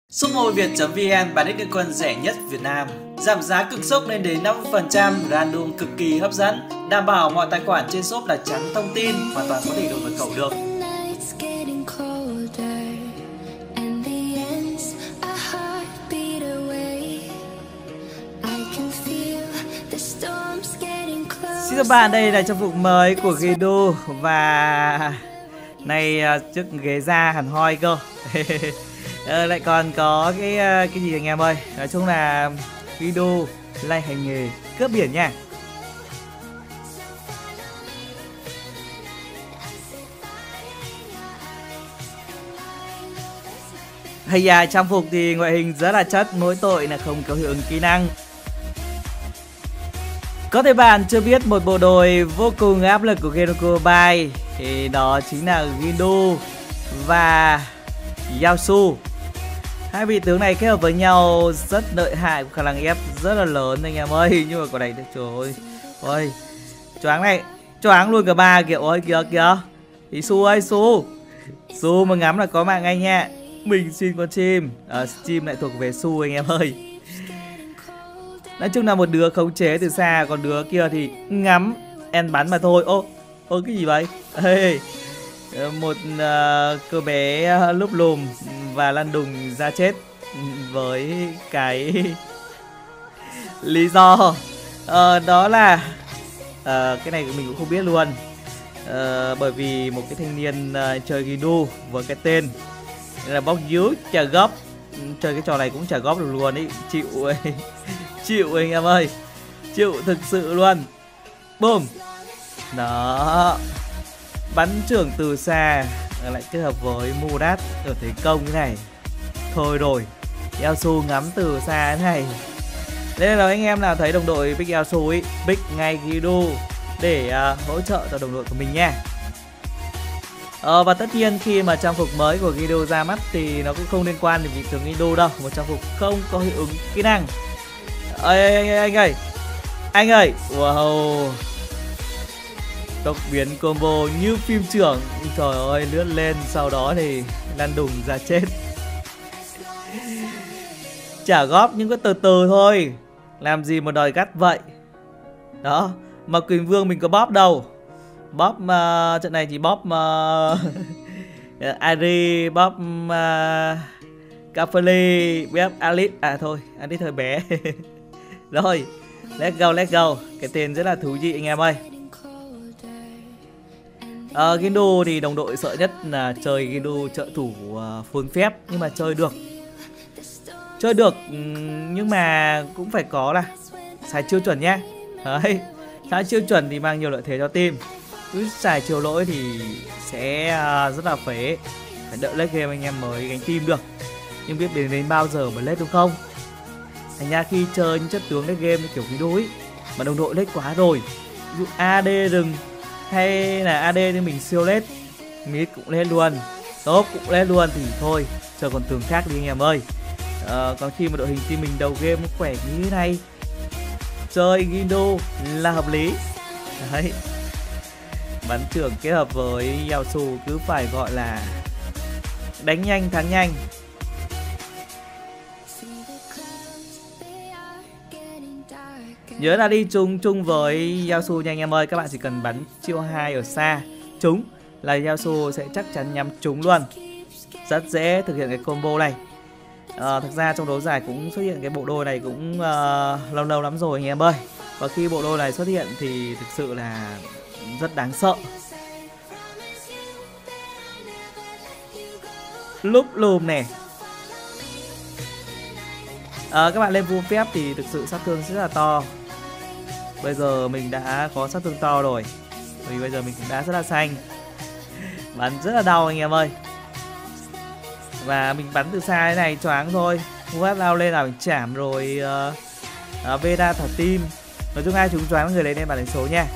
Shop mobiviet.vn bán đích quân rẻ nhất Việt Nam. Giảm giá cực sốc lên đến 50%, random cực kỳ hấp dẫn. Đảm bảo mọi tài khoản trên shop là trắng thông tin, hoàn toàn có thể đổi mật khẩu được. Xin chào bạn, đây là trang phục mới của Guido và này chiếc ghế da hẳn hoi cơ. Lại còn có cái gì anh em ơi, nói chung là Guido lại hành nghề cướp biển nha. Hay da, trang phục thì ngoại hình rất là chất, mỗi tội là không có hiệu ứng kỹ năng. Có thể bạn chưa biết một bộ đồ vô cùng áp lực của Genshin Mobile thì đó chính là Guido và Yasuo. Hai vị tướng này kết hợp với nhau rất lợi hại, khả năng ép rất là lớn anh em ơi. Nhưng mà quả này trời ơi, ôi choáng này, choáng luôn cả ba kiểu. Ôi kìa kìa, thì Su ơi, Su mà ngắm là có mạng ngay nha. Mình xin con chim, chim lại thuộc về Su anh em ơi. Nói chung là một đứa khống chế từ xa, còn đứa kia thì ngắm en bắn mà thôi. Ô cái gì vậy? Hey, một cô bé lúp lùm và lăn đùng ra chết với cái lý do đó là cái này mình cũng không biết luôn. Bởi vì một cái thanh niên chơi Guido với cái tên là bóc dú trả góp, chơi cái trò này cũng trả góp được luôn ý. Chịu ấy. Chịu anh em ơi, chịu thực sự luôn. Boom. Đó, bắn trưởng từ xa lại kết hợp với Murat ở thế công thế này. Thôi rồi, Yasuo ngắm từ xa thế này. Đây là anh em nào thấy đồng đội pick Yasuo ấy, pick ngay Guido để hỗ trợ cho đồng đội của mình nha. Và tất nhiên khi mà trang phục mới của Guido ra mắt thì nó cũng không liên quan đến vị tướng Guido đâu. Một trang phục không có hiệu ứng kỹ năng. Anh ơi, wow, tốc biến combo như phim trưởng. Trời ơi, lướt lên sau đó thì lăn đùng ra chết. Trả góp nhưng có từ từ thôi, làm gì mà đòi gắt vậy. Đó, mà Quỳnh Vương mình có bóp đâu. Bóp trận này chỉ bóp Ari, bóp Cafeli, bóp Alice. À thôi, Alice hơi bé. Rồi, let's go. Cái tên rất là thú vị anh em ơi. Guido thì đồng đội sợ nhất là chơi Guido trợ thủ full phép. Nhưng mà chơi được nhưng mà cũng phải có là xài chiêu chuẩn nhá. Đấy, xài chiêu chuẩn thì mang nhiều lợi thế cho team. Cứ xài chiêu lỗi thì sẽ rất là phế. Phải đợi late game anh em mới gánh team được. Nhưng biết đến bao giờ mới late đúng không? Thành ra khi chơi những chất tướng late game như kiểu Guido ấy mà đồng đội late quá rồi, ví dụ AD rừng hay là AD thì mình siêu late, mid cũng lên luôn, top cũng lên luôn thì thôi, chờ còn tướng khác đi anh em ơi. Còn khi mà đội hình team mình đầu game khỏe như thế này, chơi Guido là hợp lý. Đấy, bắn trưởng kết hợp với Yasuo cứ phải gọi là đánh nhanh thắng nhanh. Nhớ là đi chung với Yasuo nha anh em ơi. Các bạn chỉ cần bắn chiêu 2 ở xa trúng là Yasuo sẽ chắc chắn nhắm trúng luôn. Rất dễ thực hiện cái combo này. Thực ra trong đấu giải cũng xuất hiện cái bộ đôi này cũng lâu lắm rồi anh em ơi. Và khi bộ đôi này xuất hiện thì thực sự là rất đáng sợ. Lúc lùm nè. Các bạn lên full phép thì thực sự sát thương rất là to. Bây giờ mình đã có sát thương to rồi, vì bây giờ mình cũng đã rất là xanh. Bắn rất là đau anh em ơi. Và mình bắn từ xa thế này choáng thôi. Murat lao lên là mình chảm rồi Veda thả tim. Nói chung ai chúng choáng người lấy lên bản đánh số nha.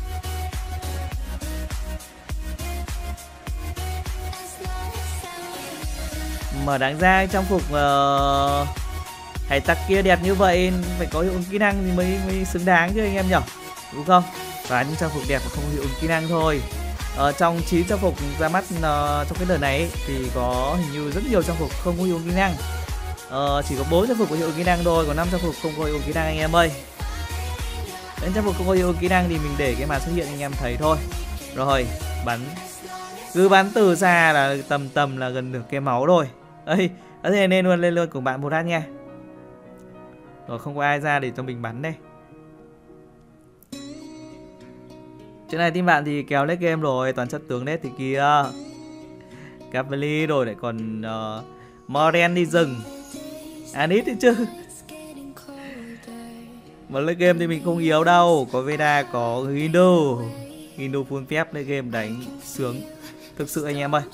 Mà đáng ra trang phục hải tặc kia đẹp như vậy phải có hiệu ứng kỹ năng thì mới xứng đáng chứ anh em nhỉ, đúng không? Và những trang phục đẹp mà không có hiệu ứng kỹ năng thôi. Trong 9 trang phục ra mắt trong cái đợt này ấy, thì có hình như rất nhiều trang phục không có hiệu ứng kỹ năng. Chỉ có 4 trang phục có hiệu ứng kỹ năng thôi, còn 5 trang phục không có hiệu ứng kỹ năng anh em ơi. Đến trang phục không có hiệu ứng kỹ năng thì mình để cái màn xuất hiện anh em thấy thôi. Rồi, bắn. Cứ bắn từ xa là tầm là gần nửa cái máu rồi. Đây, thế nên lên luôn cùng bạn một hát nha. Rồi không có ai ra để cho mình bắn đây. Chỗ này team bạn thì kéo lết game rồi, toàn chất tướng lết thì kia. Cavalry rồi lại còn Moren đi rừng. Anit đấy chứ. Mà lên game thì mình không yếu đâu. Có Veda, có Hindu full phép lên game đánh sướng. Thực sự anh em ơi.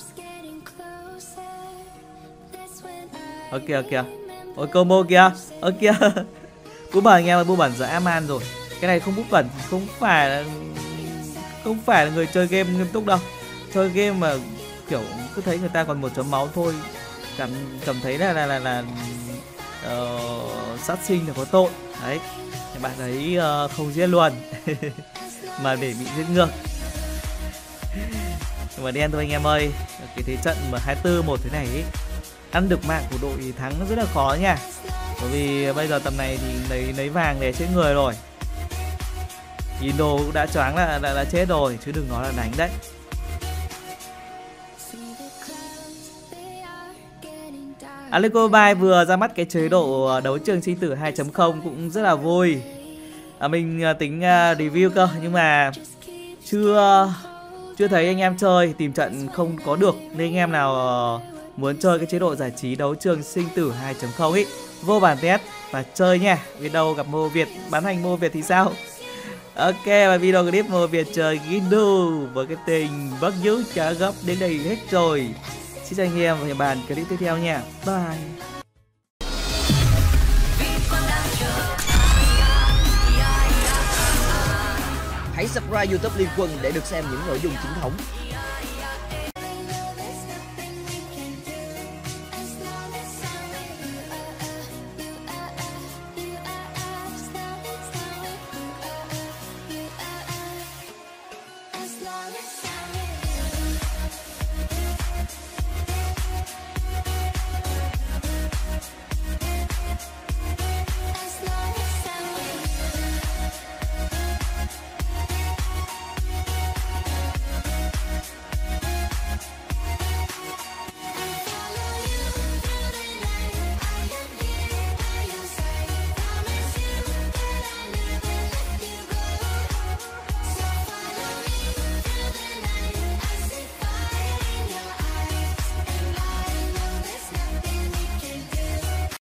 Ok. Ôi combo kìa. Kìa. Bú bẩn anh em ơi, bú bẩn dã man rồi. Cái này không bú bẩn, không phải là người chơi game nghiêm túc đâu. Chơi game mà kiểu cứ thấy người ta còn 1 chấm máu thôi, cảm thấy là sát sinh là có tội. Đấy, bạn ấy không giết luôn mà để bị giết ngược. Nhưng mà đen thôi anh em ơi. Cái thế trận mà 24-1 thế này ấy, ăn được mạng của đội thắng rất là khó nha. Bởi vì bây giờ tầm này thì lấy vàng để chết người rồi. Indo cũng đã choáng là chết rồi, chứ đừng nói là đánh đấy. Alico Mobile vừa ra mắt cái chế độ đấu trường sinh tử 2.0 cũng rất là vui. Mình tính review cơ, nhưng mà chưa thấy anh em chơi, tìm trận không có được. Nên anh em nào muốn chơi cái chế độ giải trí đấu trường sinh tử 2.0 ấy, vô bản test và chơi nha. Biết đâu gặp Mô Việt, bán hành Mô Việt thì sao? Ok, và video clip Mô Việt chơi Gindu với cái tình bắt giữ trả gấp đến đây hết rồi. Xin chào anh em và hẹn bàn clip tiếp theo nha. Bye. Hãy subscribe YouTube Liên Quân để được xem những nội dung chính thống.